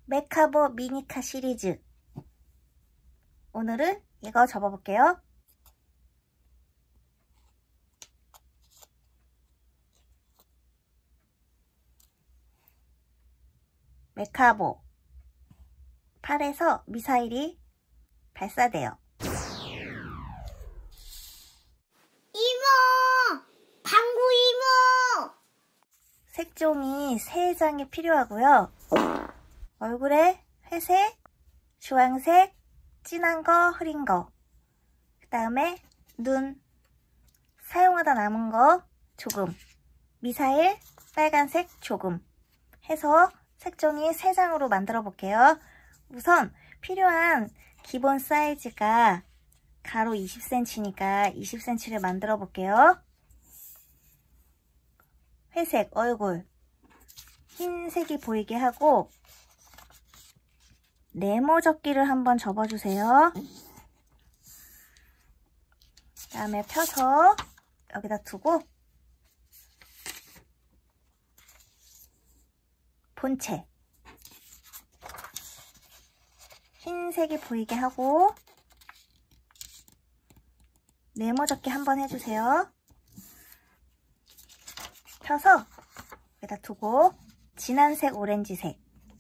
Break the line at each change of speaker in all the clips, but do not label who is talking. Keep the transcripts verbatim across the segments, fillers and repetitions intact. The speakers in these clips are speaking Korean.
메카보 미니카 시리즈. 오늘은 이거 접어볼게요. 메카보. 팔에서 미사일이 발사돼요.
이모! 방구 이모!
색종이 세 장이 필요하고요. 얼굴에 회색, 주황색, 진한 거, 흐린 거. 그 다음에 눈, 사용하다 남은 거 조금. 미사일, 빨간색 조금. 해서 색종이 세 장으로 만들어 볼게요. 우선 필요한 기본 사이즈가 가로 이십 센티미터니까 이십 센티미터를 만들어 볼게요. 회색 얼굴, 흰색이 보이게 하고 네모 접기를 한번 접어주세요. 그 다음에 펴서 여기다 두고 본체 흰색이 보이게 하고 네모 접기 한번 해주세요. 펴서 여기다 두고 진한색, 오렌지색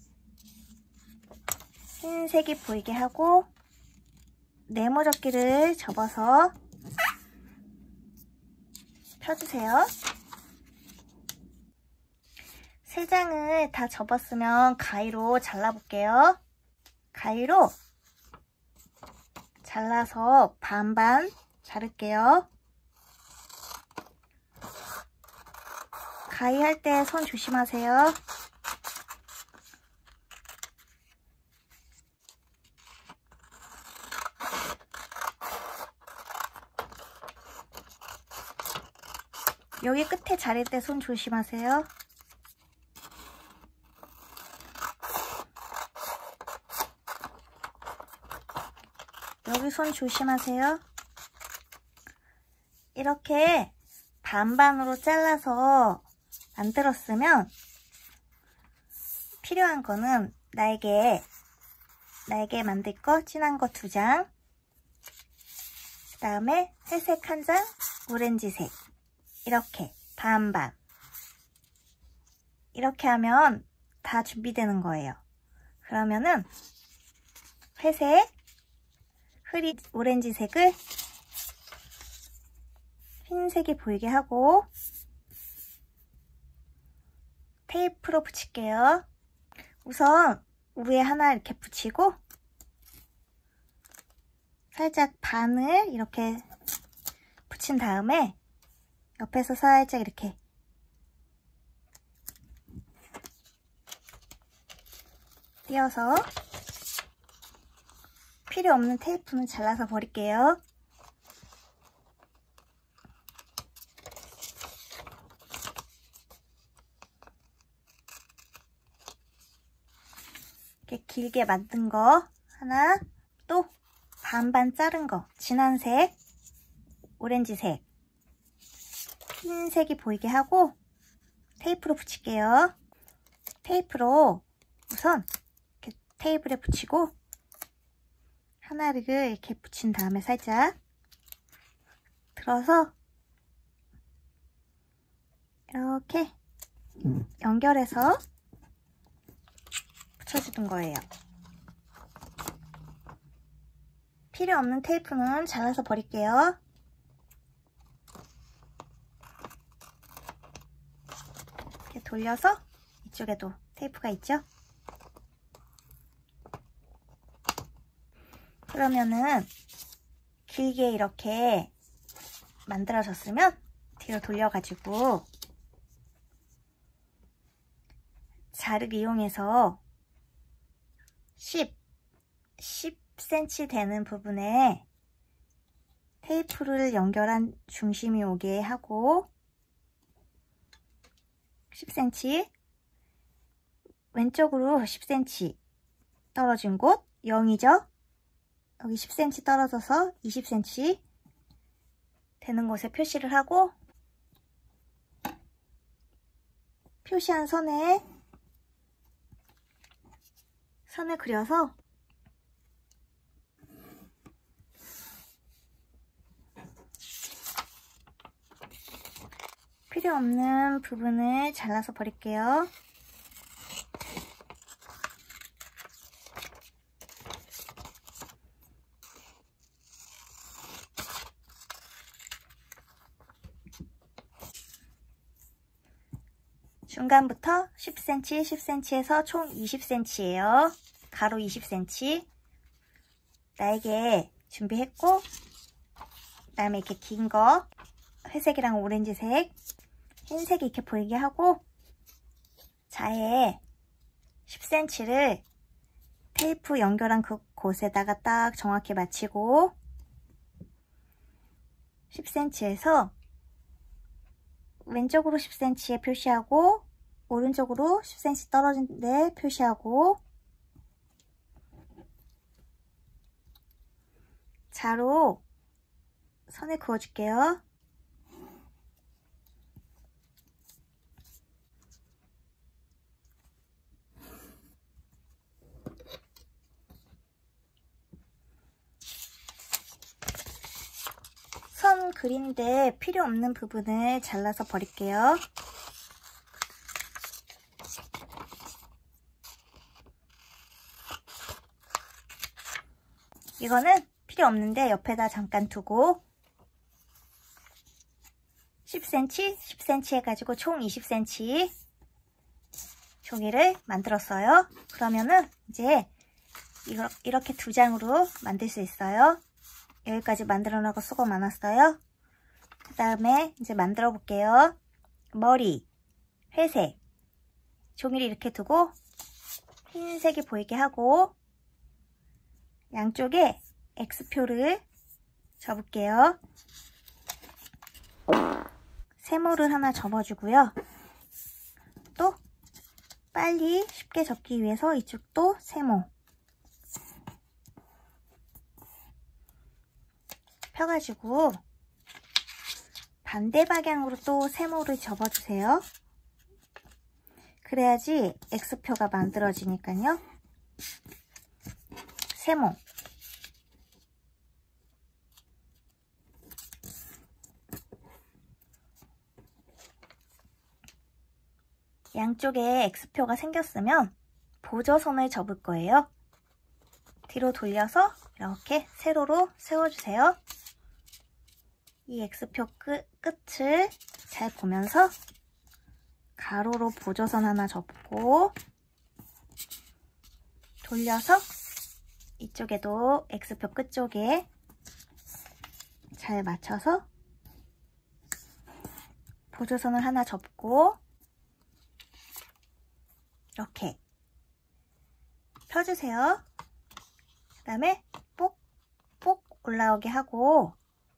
흰색이 보이게 하고 네모 접기를 접어서 펴주세요. 세 장을 다 접었으면 가위로 잘라볼게요. 가위로 잘라서 반반 자를게요. 가위 할 때 손 조심하세요. 여기 끝에 자를 때 손 조심하세요. 여기 손 조심하세요. 이렇게 반반으로 잘라서 만들었으면 필요한 거는 날개, 날개 만들 거 진한 거 두 장, 그 다음에 회색 한 장, 오렌지색 이렇게 반반. 이렇게 하면 다 준비되는 거예요. 그러면은 회색, 흐린 오렌지색을 흰색이 보이게 하고 테이프로 붙일게요. 우선 위에 하나 이렇게 붙이고 살짝 반을 이렇게 붙인 다음에 옆에서 살짝 이렇게 띄어서 필요 없는 테이프는 잘라서 버릴게요. 이렇게 길게 만든 거 하나, 또 반반 자른 거 진한색, 오렌지색, 흰색이 보이게 하고 테이프로 붙일게요. 테이프로 우선 이렇게 테이블에 붙이고 하나를 이렇게 붙인 다음에 살짝 들어서 이렇게 연결해서 붙여주는 거예요. 필요 없는 테이프는 잘라서 버릴게요. 이렇게 돌려서 이쪽에도 테이프가 있죠? 그러면은 길게 이렇게 만들어졌으면 뒤로 돌려가지고 자르기 이용해서 십, 십 센티미터 되는 부분에 테이프를 연결한 중심이 오게 하고 십 센티미터, 왼쪽으로 십 센티미터 떨어진 곳 영이죠? 여기 십 센티미터 떨어져서 이십 센티미터 되는 곳에 표시를 하고 표시한 선에 선을 그려서 필요 없는 부분을 잘라서 버릴게요. 중간부터 십 센티미터, 십 센티미터에서 총 이십 센티미터예요. 가로 이십 센티미터. 날개 준비했고, 그 다음에 이렇게 긴 거, 회색이랑 오렌지색, 흰색이 이렇게 보이게 하고, 자에 십 센티미터를 테이프 연결한 그 곳에다가 딱 정확히 맞추고, 십 센티미터에서 왼쪽으로 십 센티미터에 표시하고, 오른쪽으로 십 센티미터 떨어진 데 표시하고, 자로 선을 그어줄게요. 선 그리는데 필요 없는 부분을 잘라서 버릴게요. 이거는 필요 없는데 옆에다 잠깐 두고 십 센티미터, 십 센티미터 해가지고 총 이십 센티미터 종이를 만들었어요. 그러면은 이제 이거, 이렇게 두 장으로 만들 수 있어요. 여기까지 만들어놓고 수고 많았어요. 그 다음에 이제 만들어 볼게요. 머리, 회색, 종이를 이렇게 두고 흰색이 보이게 하고 양쪽에 X표를 접을게요. 세모를 하나 접어주고요. 또 빨리 쉽게 접기 위해서 이쪽도 세모 펴가지고 반대 방향으로 또 세모를 접어주세요. 그래야지 X표가 만들어지니까요. 세모 양쪽에 X표가 생겼으면 보조선을 접을 거예요. 뒤로 돌려서 이렇게 세로로 세워주세요. 이 X표 끝, 끝을 잘 보면서 가로로 보조선 하나 접고 돌려서 이쪽에도 X표 끝쪽에 잘 맞춰서 보조선을 하나 접고 이렇게 펴주세요. 그 다음에 뽁뽁 올라오게 하고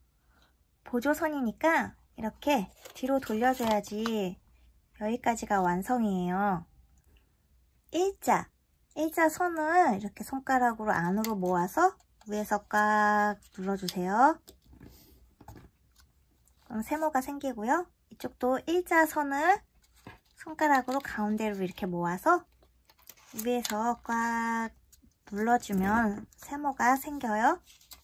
보조선이니까 이렇게 뒤로 돌려줘야지 여기까지가 완성이에요. 일자, 일자 선을 이렇게 손가락으로 안으로 모아서 위에서 꽉 눌러주세요. 그럼 세모가 생기고요. 이쪽도 일자 선을 손가락으로 가운데로 이렇게 모아서 위에서 꽉 눌러주면 세모가 생겨요.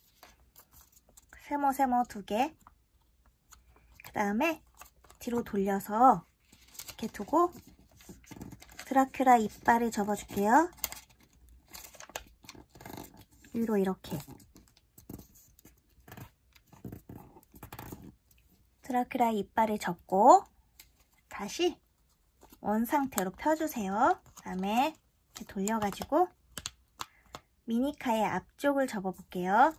세모 세모 두 개. 그 다음에 뒤로 돌려서 이렇게 두고 드라큘라 이빨을 접어줄게요. 위로 이렇게. 드라큘라 이빨을 접고 다시 원 상태로 펴주세요. 그 다음에 이렇게 돌려가지고 미니카의 앞쪽을 접어볼게요.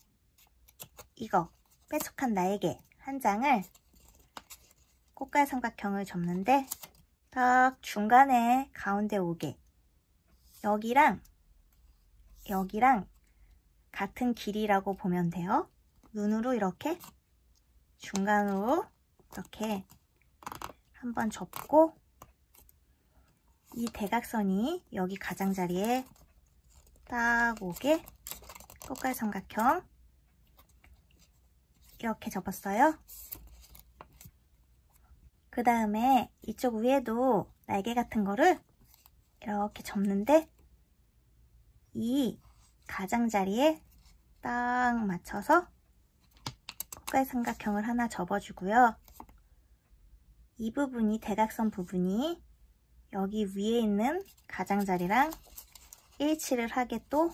이거 뾰족한 날개 한 장을 꽃갈 삼각형을 접는데 딱 중간에 가운데 오게 여기랑 여기랑 같은 길이라고 보면 돼요. 눈으로 이렇게 중간으로 이렇게 한번 접고 이 대각선이 여기 가장자리에 딱 오게 꽃갈 삼각형 이렇게 접었어요. 그 다음에 이쪽 위에도 날개 같은 거를 이렇게 접는데 이 가장자리에 딱 맞춰서 꽃갈 삼각형을 하나 접어주고요. 이 부분이 대각선 부분이 여기 위에 있는 가장자리랑 일치를 하게 또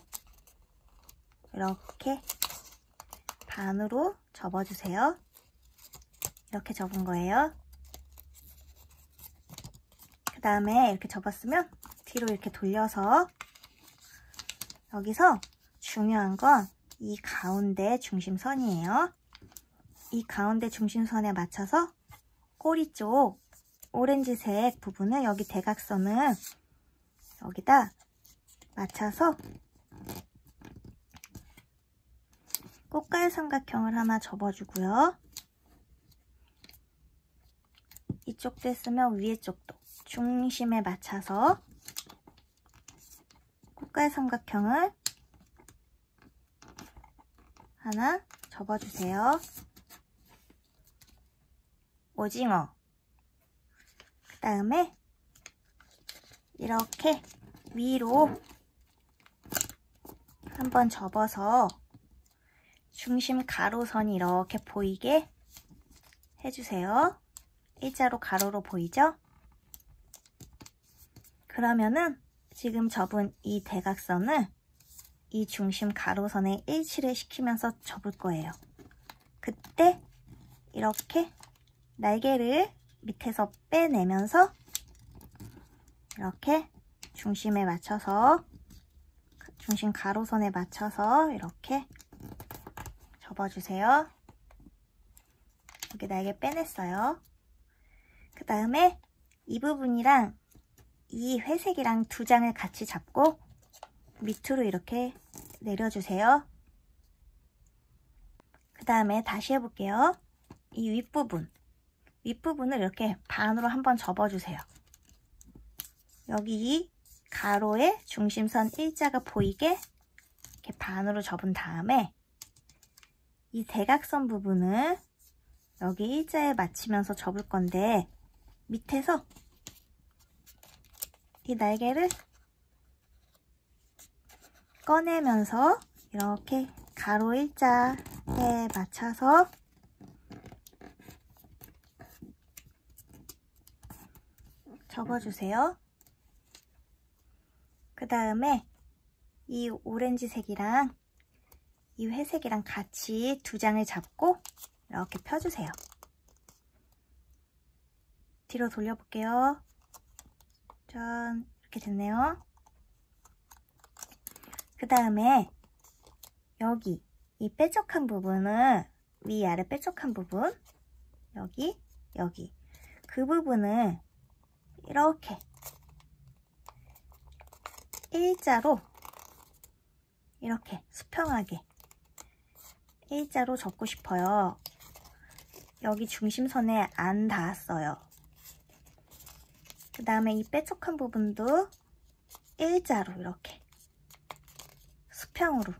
이렇게 반으로 접어주세요. 이렇게 접은 거예요. 그 다음에 이렇게 접었으면 뒤로 이렇게 돌려서 여기서 중요한 건 이 가운데 중심선이에요. 이 가운데 중심선에 맞춰서 꼬리 쪽 오렌지색 부분을 여기 대각선을 여기다 맞춰서 꽃갈 삼각형을 하나 접어주고요. 이쪽도 했으면 위에 쪽도 중심에 맞춰서 꽃갈 삼각형을 하나 접어주세요. 오징어. 그 다음에 이렇게 위로 한번 접어서 중심 가로선이 이렇게 보이게 해주세요. 일자로 가로로 보이죠? 그러면은 지금 접은 이 대각선을 이 중심 가로선에 일치를 시키면서 접을 거예요. 그때 이렇게 날개를 밑에서 빼내면서 이렇게 중심에 맞춰서 중심 가로선에 맞춰서 이렇게 접어주세요. 여기 날개 빼냈어요. 그 다음에 이 부분이랑 이 회색이랑 두 장을 같이 잡고 밑으로 이렇게 내려주세요. 그 다음에 다시 해볼게요. 이 윗부분, 윗부분을 이렇게 반으로 한번 접어주세요. 여기 가로에 중심선 일자가 보이게 이렇게 반으로 접은 다음에 이 대각선 부분을 여기 일자에 맞추면서 접을 건데 밑에서 이 날개를 꺼내면서 이렇게 가로 일자에 맞춰서 접어주세요. 그 다음에 이 오렌지색이랑 이 회색이랑 같이 두 장을 잡고 이렇게 펴주세요. 뒤로 돌려볼게요. 짠, 이렇게 됐네요. 그 다음에 여기 이 뾰족한 부분을 위아래 뾰족한 부분 여기 여기 그 부분을 이렇게 일자로 이렇게 수평하게 일자로 접고 싶어요. 여기 중심선에 안 닿았어요. 그 다음에 이 뾰족한 부분도 일자로 이렇게 수평으로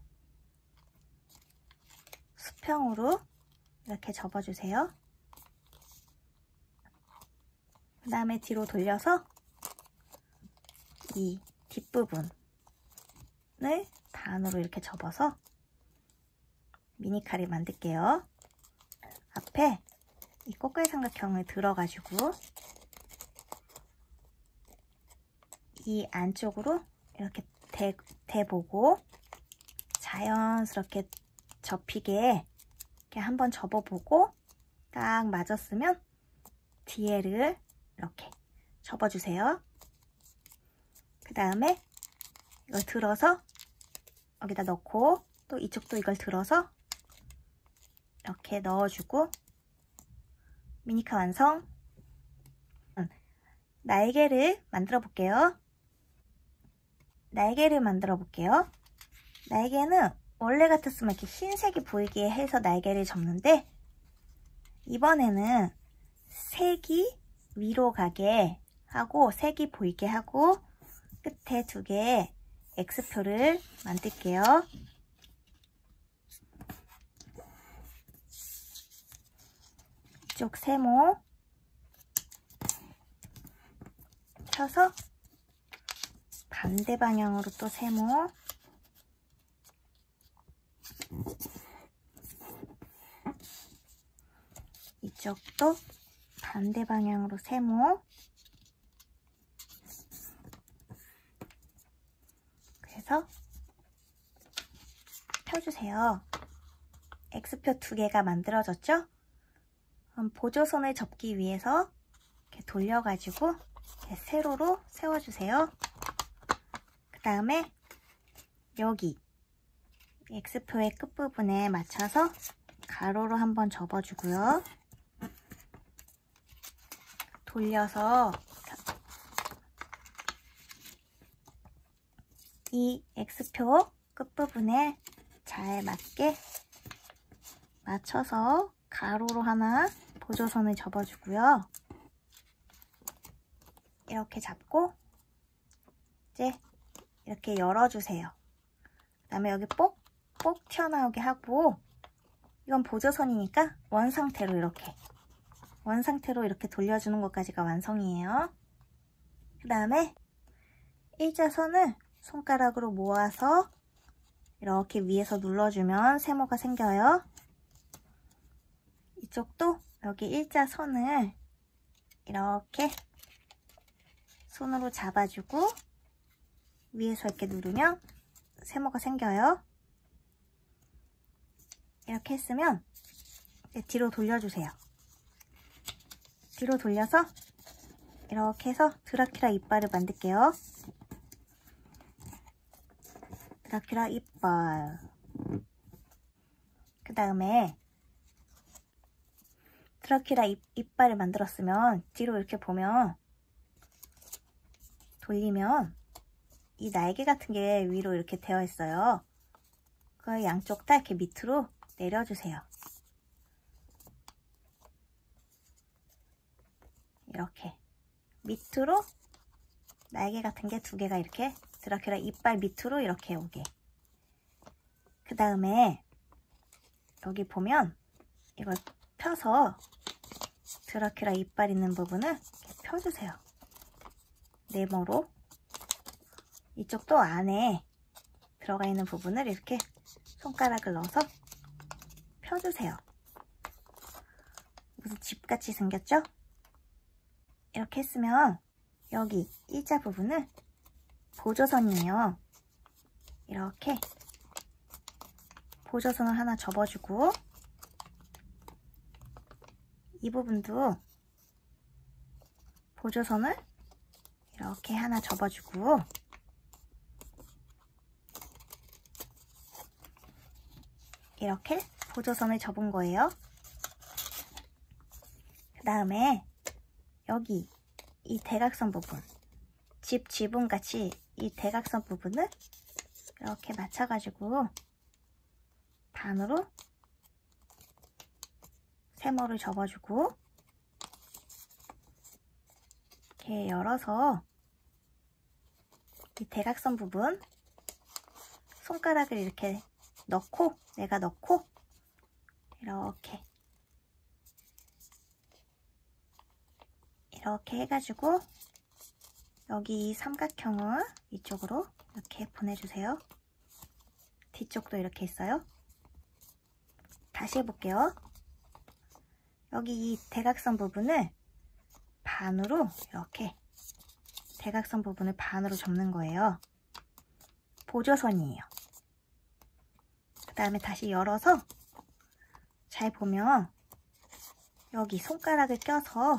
수평으로 이렇게 접어주세요. 그 다음에 뒤로 돌려서 이 뒷부분을 반으로 이렇게 접어서 미니칼을 만들게요. 앞에 이 꽃갈 삼각형을 들어가지고 이 안쪽으로 이렇게 대, 대보고 자연스럽게 접히게 이렇게 한번 접어보고 딱 맞았으면 뒤에를 이렇게 접어주세요. 그 다음에 이걸 들어서 여기다 넣고 또 이쪽도 이걸 들어서 이렇게 넣어주고 미니카 완성. 날개를 만들어 볼게요. 날개를 만들어 볼게요. 날개는 원래 같았으면 이렇게 흰색이 보이게 해서 날개를 접는데 이번에는 색이 위로 가게 하고 색이 보이게 하고 끝에 두 개의 X표를 만들게요. 이쪽 세모 펴서 반대 방향으로 또 세모 이쪽도 반대 방향으로 세모. 그래서 펴주세요. X표 두 개가 만들어졌죠? 그럼 보조선을 접기 위해서 이렇게 돌려가지고 이렇게 세로로 세워주세요. 그 다음에 여기 X표의 끝부분에 맞춰서 가로로 한번 접어주고요. 돌려서 이 X표 끝부분에 잘 맞게 맞춰서 가로로 하나 보조선을 접어주고요. 이렇게 잡고 이제 이렇게 열어주세요. 그 다음에 여기 뽁, 뽁 튀어나오게 하고, 이건 보조선이니까 원상태로 이렇게 원상태로 이렇게 돌려주는 것까지가 완성이에요. 그 다음에 일자선을 손가락으로 모아서 이렇게 위에서 눌러주면 세모가 생겨요. 이쪽도 여기 일자선을 이렇게 손으로 잡아주고 위에서 이렇게 누르면 세모가 생겨요. 이렇게 했으면 이제 뒤로 돌려주세요. 뒤로 돌려서 이렇게 해서 드라큘라 이빨을 만들게요. 드라큘라 이빨. 그 다음에 드라큘라 입, 이빨을 만들었으면 뒤로 이렇게 보면 돌리면 이 날개 같은 게 위로 이렇게 되어 있어요. 그 양쪽 다 이렇게 밑으로 내려주세요. 이렇게 밑으로 날개 같은 게 두 개가 이렇게 드라큘라 이빨 밑으로 이렇게 오게. 그 다음에 여기 보면 이걸 펴서 드라큘라 이빨 있는 부분을 이렇게 펴주세요. 네모로. 이쪽도 안에 들어가 있는 부분을 이렇게 손가락을 넣어서 펴주세요. 무슨 집같이 생겼죠? 이렇게 했으면 여기 일자 부분을 보조선이에요. 이렇게 보조선을 하나 접어주고, 이 부분도 보조선을 이렇게 하나 접어주고, 이렇게 보조선을 접은 거예요. 그 다음에 여기 이 대각선 부분, 집 지붕 같이 이 대각선 부분을 이렇게 맞춰가지고 반으로 세모를 접어주고, 이렇게 열어서 이 대각선 부분 손가락을 이렇게 넣고, 내가 넣고 이렇게 이렇게 해가지고 여기 이 삼각형을 이쪽으로 이렇게 보내주세요. 뒤쪽도 이렇게 있어요. 다시 해볼게요. 여기 이 대각선 부분을 반으로 이렇게 대각선 부분을 반으로 접는 거예요. 보조선이에요. 그 다음에 다시 열어서 잘 보면 여기 손가락을 껴서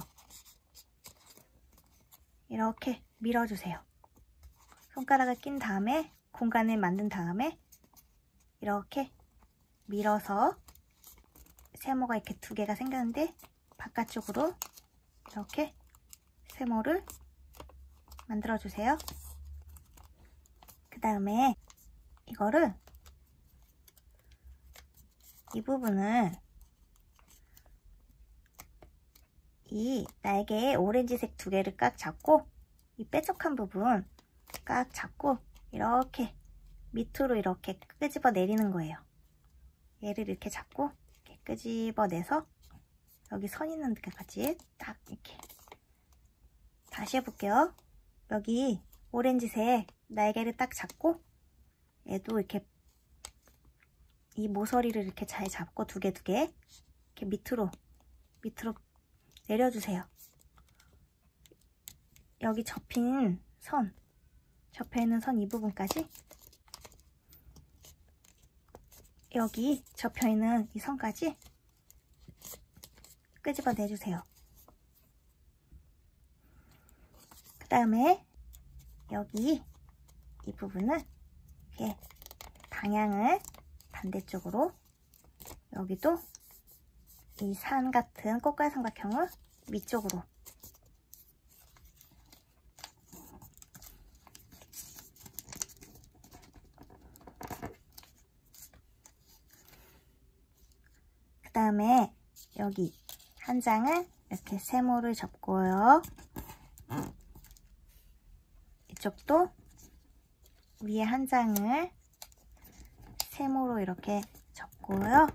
이렇게 밀어주세요. 손가락을 낀 다음에 공간을 만든 다음에 이렇게 밀어서 세모가 이렇게 두 개가 생겼는데 바깥쪽으로 이렇게 세모를 만들어주세요. 그 다음에 이거를 이 부분을 이 날개에 오렌지색 두 개를 깍 잡고 이 뾰족한 부분 깍 잡고 이렇게 밑으로 이렇게 끄집어 내리는 거예요. 얘를 이렇게 잡고 이렇게 끄집어내서 여기 선 있는 데까지 딱 이렇게. 다시 해볼게요. 여기 오렌지색 날개를 딱 잡고 얘도 이렇게 이 모서리를 이렇게 잘 잡고 두 개 두 개 이렇게 밑으로 밑으로 내려주세요. 여기 접힌 선, 접혀있는 선 이 부분까지, 여기 접혀있는 이 선까지 끄집어 내주세요. 그 다음에 여기 이 부분을 이렇게 방향을 반대쪽으로, 여기도 이 산 같은 꽃갈 삼각형을 위쪽으로 그 다음에 여기 한 장을 이렇게 세모를 접고요. 이쪽도 위에 한 장을 세모로 이렇게 접고요.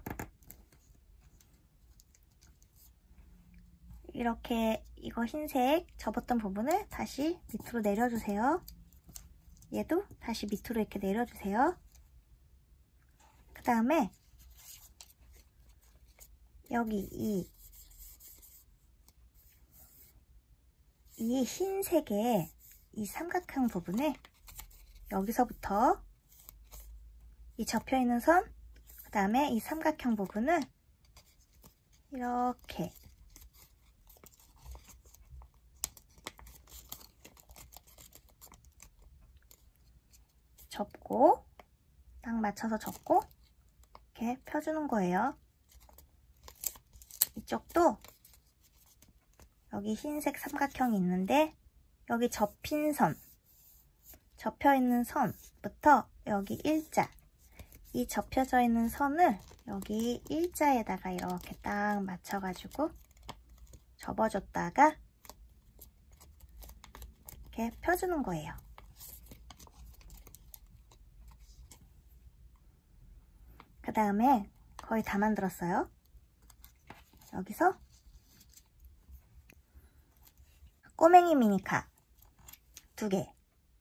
이렇게 이거 흰색 접었던 부분을 다시 밑으로 내려주세요. 얘도 다시 밑으로 이렇게 내려주세요. 그 다음에 여기 이, 이 흰색의 이 삼각형 부분에 여기서부터 이 접혀있는 선, 그 다음에 이 삼각형 부분을 이렇게 접고, 딱 맞춰서 접고 이렇게 펴주는 거예요. 이쪽도 여기 흰색 삼각형이 있는데 여기 접힌 선, 접혀있는 선부터 여기 일자, 이 접혀져 있는 선을 여기 일자에다가 이렇게 딱 맞춰가지고 접어줬다가 이렇게 펴주는 거예요. 그 다음에 거의 다 만들었어요. 여기서 꼬맹이 미니카 두 개.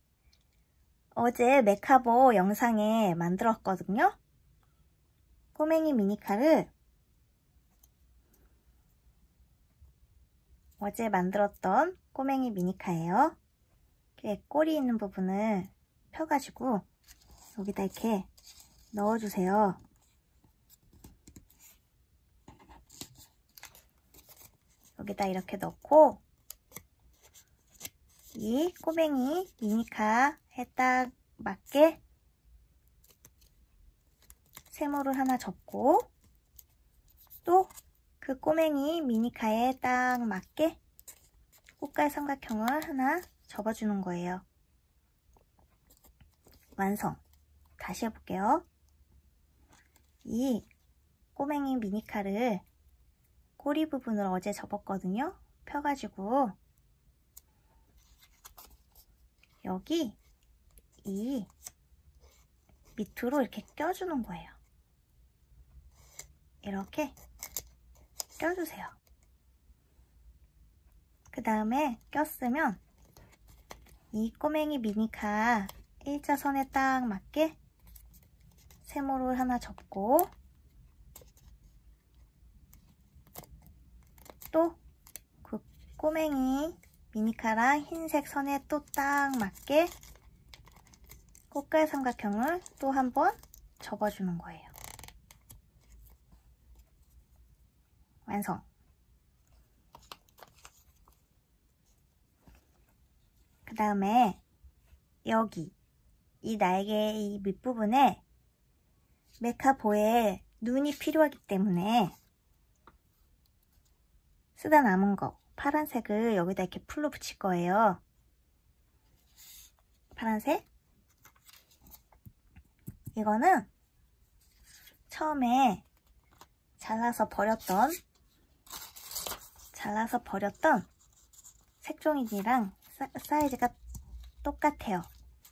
어제 메카보 영상에 만들었거든요. 꼬맹이 미니카를 어제 만들었던 꼬맹이 미니카예요. 이렇게 꼬리 있는 부분을 펴가지고 여기다 이렇게 넣어주세요. 여기다 이렇게 넣고 이 꼬맹이 미니카에 딱 맞게 세모를 하나 접고 또 그 꼬맹이 미니카에 딱 맞게 꽃갈 삼각형을 하나 접어주는 거예요. 완성! 다시 해볼게요. 이 꼬맹이 미니카를 꼬리 부분을 어제 접었거든요. 펴가지고 여기 이 밑으로 이렇게 껴주는 거예요. 이렇게 껴주세요. 그 다음에 꼈으면 이 꼬맹이 미니카 일자선에 딱 맞게 세모를 하나 접고 또 그 꼬맹이 미니카랑 흰색 선에 또 딱 맞게 꽃갈 삼각형을 또 한 번 접어주는 거예요. 완성! 그 다음에 여기 이 날개의 이 밑부분에 메카보에 눈이 필요하기 때문에 쓰다 남은 거 파란색을 여기다 이렇게 풀로 붙일 거예요. 파란색. 이거는 처음에 잘라서 버렸던 잘라서 버렸던 색종이랑 사이즈가 똑같아요.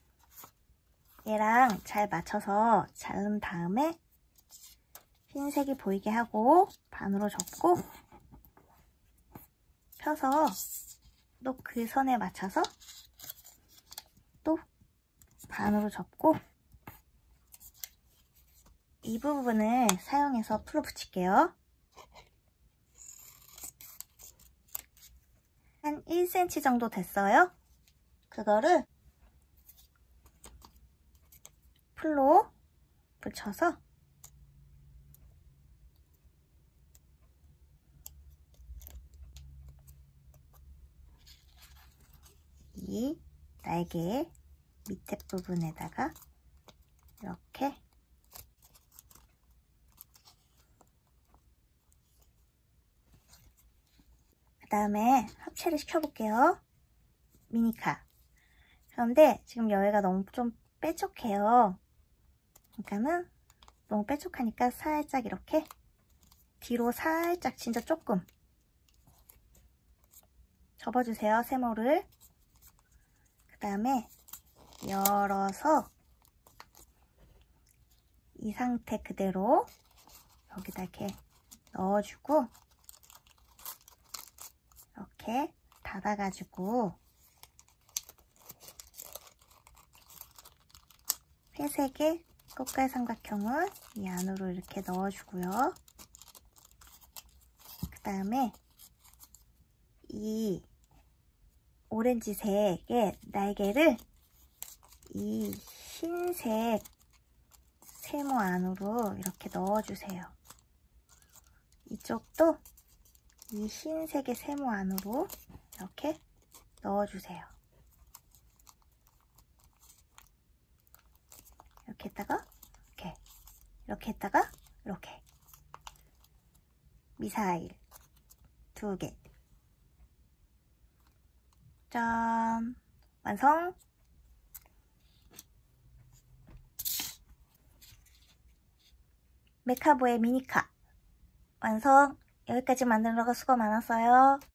얘랑 잘 맞춰서 자른 다음에 흰색이 보이게 하고 반으로 접고 펴서 또 그 선에 맞춰서 또 반으로 접고 이 부분을 사용해서 풀어 붙일게요. 한 일 센티미터 정도 됐어요. 그거를 풀로 붙여서 이 날개 밑에 부분에다가 이렇게 그 다음에 합체를 시켜볼게요. 미니카. 그런데 지금 여기가 너무 좀 뾰족해요. 그러니까는 너무 뾰족하니까 살짝 이렇게 뒤로 살짝 진짜 조금 접어주세요. 세모를. 그 다음에 열어서 이 상태 그대로 여기다 이렇게 넣어주고 이렇게 닫아가지고 회색의 꽃갈 삼각형을 이 안으로 이렇게 넣어주고요. 그 다음에 이 오렌지색의 날개를 이 흰색 세모 안으로 이렇게 넣어주세요. 이쪽도 이 흰색의 세모 안으로 이렇게 넣어주세요. 이렇게 했다가 이렇게 이렇게 했다가 이렇게 미사일 두 개. 짠! 완성! 메카보의 미니카 완성! 여기까지 만들느라고 수고 많았어요.